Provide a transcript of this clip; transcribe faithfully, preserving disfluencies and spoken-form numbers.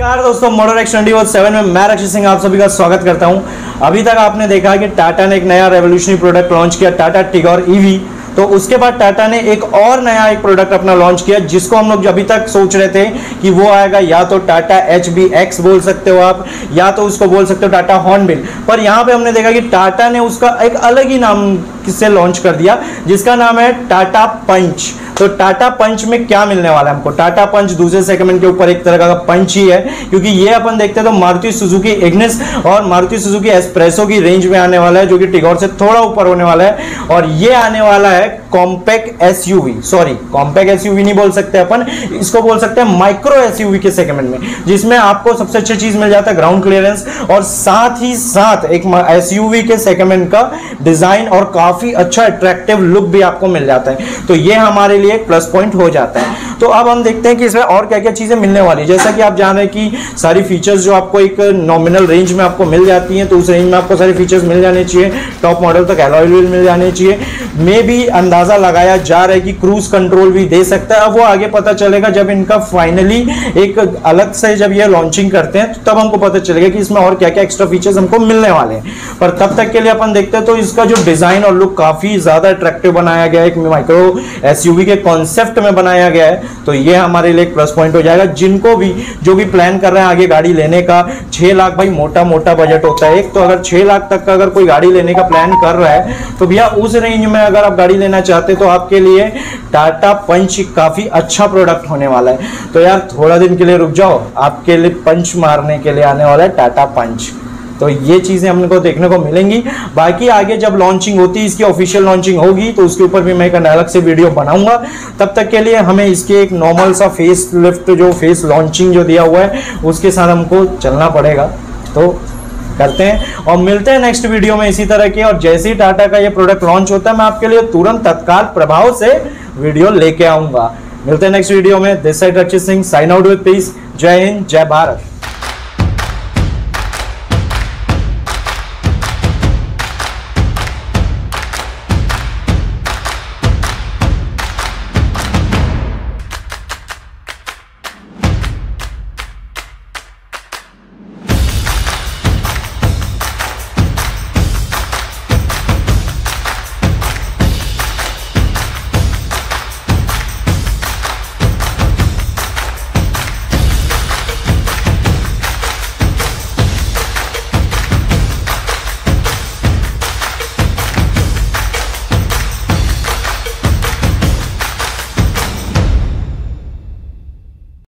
नमस्कार दोस्तों, motor x twenty seven में मैं रक्षित सिंह आप सभी का स्वागत करता हूं। अभी तक आपने देखा कि टाटा ने एक नया रेवोल्यूशनरी प्रोडक्ट लॉन्च किया, टाटा टिगोर ईवी। तो उसके बाद टाटा ने एक और नया एक प्रोडक्ट अपना लॉन्च किया, जिसको हम लोग अभी तक सोच रहे थे कि वो आएगा या तो टाटा एच बी एक्स बोल सकते हो आप, या तो उसको बोल सकते हो टाटा हॉर्नबिल। पर यहाँ पे हमने देखा कि टाटा ने उसका एक अलग ही नाम से लॉन्च कर दिया, जिसका नाम है टाटा पंच। तो टाटा पंच में क्या मिलने वाला है हमको? टाटा पंच दूसरे सेगमेंट के ऊपर एक तरह का पंच ही है, क्योंकि ये अपन देखते हैं तो मारुति सुजुकी इग्निस और मारुति सुजुकी एस्प्रेसो की रेंज में आने वाला है, जो कि टिगोर से थोड़ा ऊपर होने वाला है। और ये आने वाला है compact SUV, sorry compact SUV नहीं बोल सकते अपन, इसको बोल सकते हैं माइक्रो एसयूवी के सेगमेंट में, जिसमें आपको सबसे अच्छी चीज मिल जाता है ग्राउंड क्लियरेंस, और साथ ही साथ एक एसयूवी के सेगमेंट का डिजाइन और काफी अच्छा अट्रैक्टिव लुक भी आपको मिल जाता है। तो ये हमारे लिए एक प्लस पॉइंट हो जाता है। तो अब हम देखते हैं कि इसमें और क्या क्या चीजें मिलने वाली है। जैसा कि आप जान रहे हैं कि सारी फीचर्स जो आपको एक नॉमिनल रेंज में आपको मिल जाती हैं, तो उस रेंज में आपको सारी फीचर्स मिल जाने चाहिए। टॉप मॉडल तक अलॉय व्हील मिल जाने चाहिए। मे भी अंदाजा लगाया जा रहा है कि क्रूज कंट्रोल भी दे सकता है। अब वो आगे पता चलेगा जब इनका फाइनली एक अलग से जब ये लॉन्चिंग करते हैं, तो तब हमको पता चलेगा कि इसमें और क्या क्या एक्स्ट्रा फीचर्स हमको मिलने वाले हैं। पर तब तक के लिए अपन देखते हैं तो इसका जो डिजाइन और लुक काफी ज्यादा अट्रैक्टिव बनाया गया है, एक माइक्रो एसयूवी के कॉन्सेप्ट में बनाया गया है। तो ये हमारे लिए एक प्लस पॉइंट हो जाएगा। जिनको भी जो भी प्लान कर रहे हैं आगे गाड़ी लेने का, छह लाख भाई मोटा मोटा बजट होता है एक, तो अगर छह लाख तक का अगर कोई गाड़ी लेने का प्लान कर रहा है, तो भैया उस रेंज में अगर आप गाड़ी लेना चाहते तो आपके लिए टाटा पंच काफी अच्छा प्रोडक्ट होने वाला है। तो यार थोड़ा दिन के लिए रुक जाओ, आपके लिए पंच मारने के लिए आने वाला है टाटा पंच। तो ये चीजें हमको देखने को मिलेंगी। बाकी आगे जब लॉन्चिंग होती है, इसकी ऑफिशियल लॉन्चिंग होगी, तो उसके ऊपर भी मैं एक अलग से वीडियो बनाऊंगा। तब तक के लिए हमें इसके एक नॉर्मल सा फेस लिफ्ट जो फेस लॉन्चिंग जो दिया हुआ है उसके साथ हमको चलना पड़ेगा। तो करते हैं और मिलते हैं नेक्स्ट वीडियो में इसी तरह के। और जैसे ही टाटा का ये प्रोडक्ट लॉन्च होता है, मैं आपके लिए तुरंत तत्काल प्रभाव से वीडियो लेके आऊंगा। मिलते हैं नेक्स्ट वीडियो में। This side Rakshit Singh, sign out with peace. Jai Hind, जय भारत।